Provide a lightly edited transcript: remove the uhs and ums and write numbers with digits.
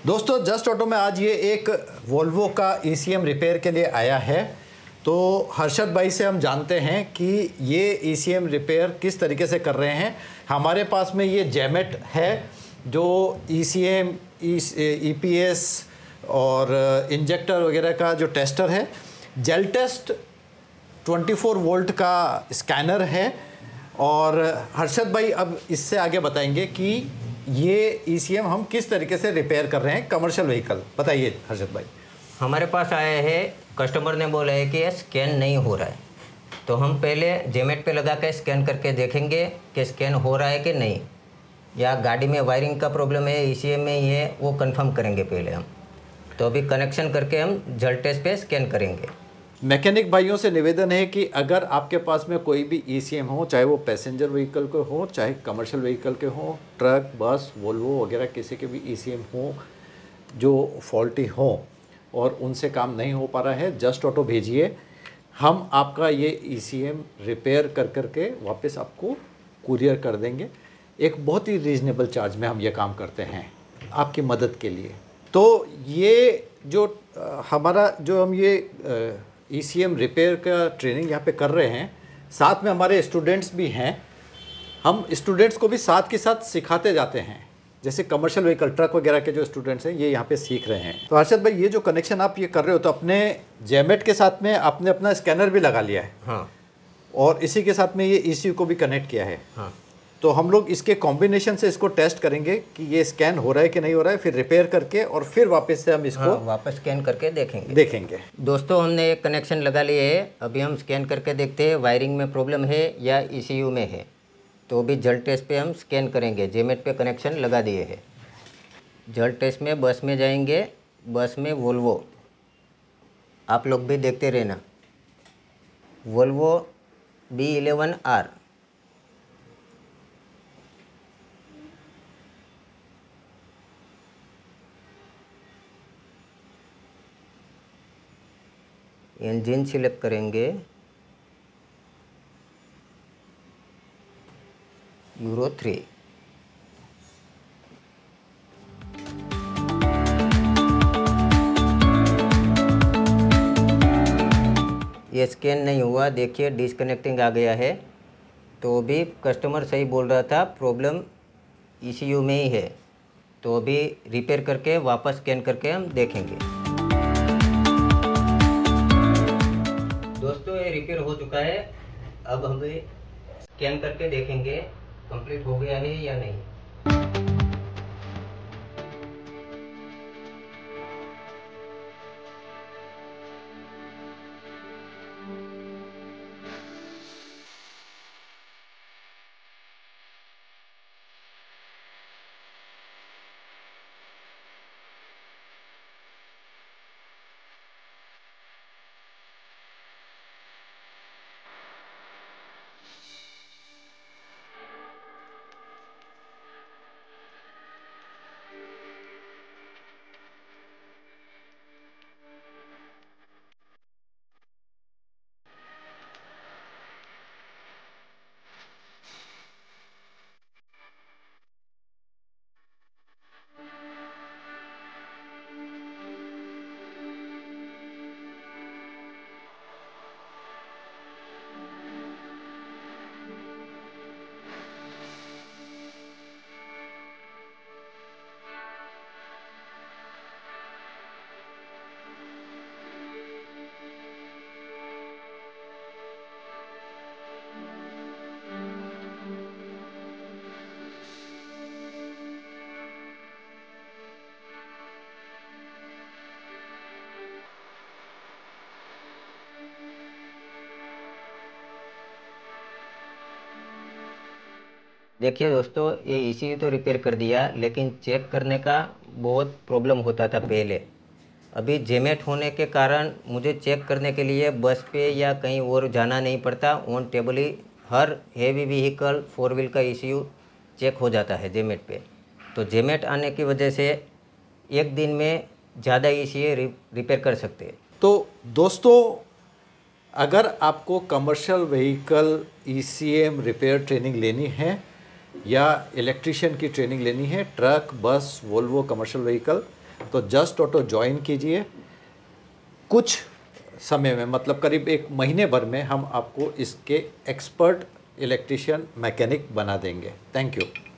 दोस्तों just auto में आज ये एक वोल्वो का ECM रिपेयर के लिए आया है। तो हर्षद भाई से हम जानते हैं कि ये ECM रिपेयर किस तरीके से कर रहे हैं। हमारे पास में ये जेमेट है जो ECM, EPS और इंजेक्टर वगैरह का जो टेस्टर है। जेल टेस्ट 24 वोल्ट का स्कैनर है। और हर्षद भाई अब इससे आगे बताएंगे कि ये ECM हम किस तरीके से रिपेयर कर रहे हैं कमर्शियल व्हीकल। बताइए हर्षद भाई। हमारे पास आया है, कस्टमर ने बोला है कि ये स्कैन नहीं हो रहा है, तो हम पहले जेमेट पे लगा के स्कैन करके देखेंगे कि स्कैन हो रहा है कि नहीं, या गाड़ी में वायरिंग का प्रॉब्लम है ECM में ये वो कंफर्म करेंगे पहले हम। तो अभी कनेक्शन करके हम जेल टेस्ट पे स्कैन करेंगे। मैकेनिक भाइयों से निवेदन है कि अगर आपके पास में कोई भी ECM हो, चाहे वो पैसेंजर व्हीकल के हो, चाहे कमर्शियल व्हीकल के हो, ट्रक, बस, वोल्वो वगैरह किसी के भी ECM हो जो फॉल्टी हो और उनसे काम नहीं हो पा रहा है, जस्ट ऑटो भेजिए। हम आपका ये ECM रिपेयर कर करके वापस आपको कुरियर कर देंगे। एक बहुत ही रीज़नेबल चार्ज में हम ये काम करते हैं आपकी मदद के लिए। तो ये जो हमारा जो हम ये ECM रिपेयर का ट्रेनिंग यहाँ पे कर रहे हैं, साथ में हमारे स्टूडेंट्स भी हैं। हम स्टूडेंट्स को भी साथ के साथ सिखाते जाते हैं। जैसे कमर्शियल व्हीकल, ट्रक वगैरह के जो स्टूडेंट्स हैं ये यहाँ पे सीख रहे हैं। तो हर्षद भाई, ये जो कनेक्शन आप ये कर रहे हो, तो अपने जेमेट के साथ में आपने अपना स्कैनर भी लगा लिया है। हाँ। और इसी के साथ में ये ECU को भी कनेक्ट किया है। हाँ। तो हम लोग इसके कॉम्बिनेशन से इसको टेस्ट करेंगे कि ये स्कैन हो रहा है कि नहीं हो रहा है, फिर रिपेयर करके और फिर वापस से हम इसको वापस स्कैन करके देखेंगे। दोस्तों हमने एक कनेक्शन लगा लिए है, अभी हम स्कैन करके देखते हैं वायरिंग में प्रॉब्लम है या ECU में है। तो अभी जेल टेस्ट पे हम स्कैन करेंगे। जेमेट पे कनेक्शन लगा दिए है। जेल टेस्ट में बस में जाएंगे, बस में वोल्वो, आप लोग भी देखते रहना, वोल्वो B11R। इंजन सिलेक्ट करेंगे, यूरो 3। ये स्कैन नहीं हुआ, देखिए डिसकनेक्टिंग आ गया है। तो भी कस्टमर सही बोल रहा था, प्रॉब्लम ECU में ही है। तो अभी रिपेयर करके वापस स्कैन करके हम देखेंगे। दोस्तों ये रिपेयर हो चुका है। अब हम स्कैन करके देखेंगे कंप्लीट हो गया है या नहीं। देखिए दोस्तों, ये ECU तो रिपेयर कर दिया, लेकिन चेक करने का बहुत प्रॉब्लम होता था पहले। अभी जेमेट होने के कारण मुझे चेक करने के लिए बस पे या कहीं और जाना नहीं पड़ता। ऑन टेबल ही हर हेवी व्हीकल 4 व्हील का ECU चेक हो जाता है जेमेट पे। तो जेमेट आने की वजह से एक दिन में ज़्यादा ECU रिपेयर कर सकते हैं। तो दोस्तों, अगर आपको commercial vehicle ECM repair training लेनी है या इलेक्ट्रिशियन की ट्रेनिंग लेनी है, truck, bus, Volvo commercial vehicle, तो जस्ट ऑटो ज्वाइन कीजिए। कुछ समय में, मतलब करीब 1 महीने भर में हम आपको इसके एक्सपर्ट इलेक्ट्रिशियन मैकेनिक बना देंगे। Thank you.